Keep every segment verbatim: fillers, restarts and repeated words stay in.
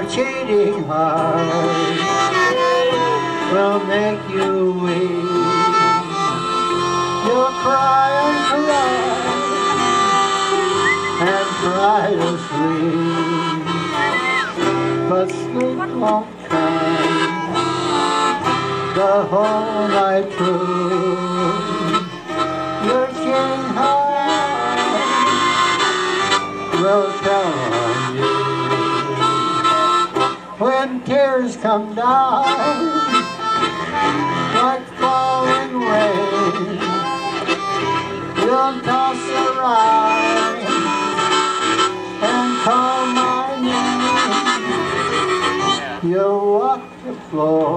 Your cheating heart will make you weep. You'll cry and cry and try to sleep, but sleep won't come the whole night through. Your cheating heart will tell on you. When tears come down like falling rain, you'll toss around and call my name. You'll walk the floor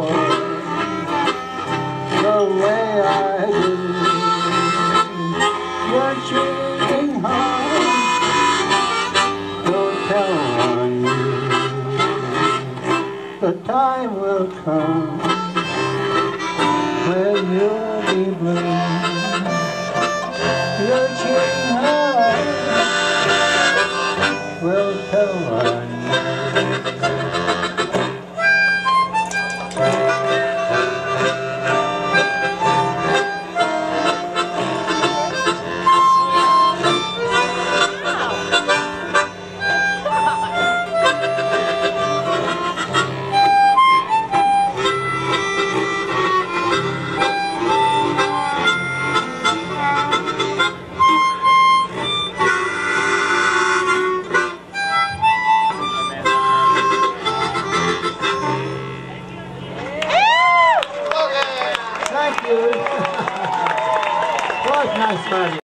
the way I do. Your cheating heart will tell on you. The time will come